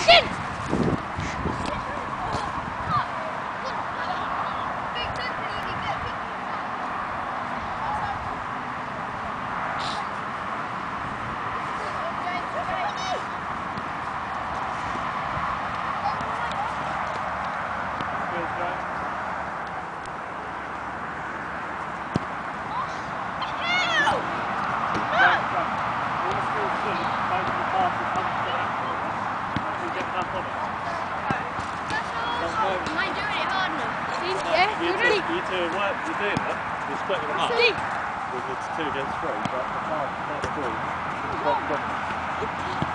You two are work, you're doing that, you're splitting them up. It's 2 against 3, but the part 3 is 1.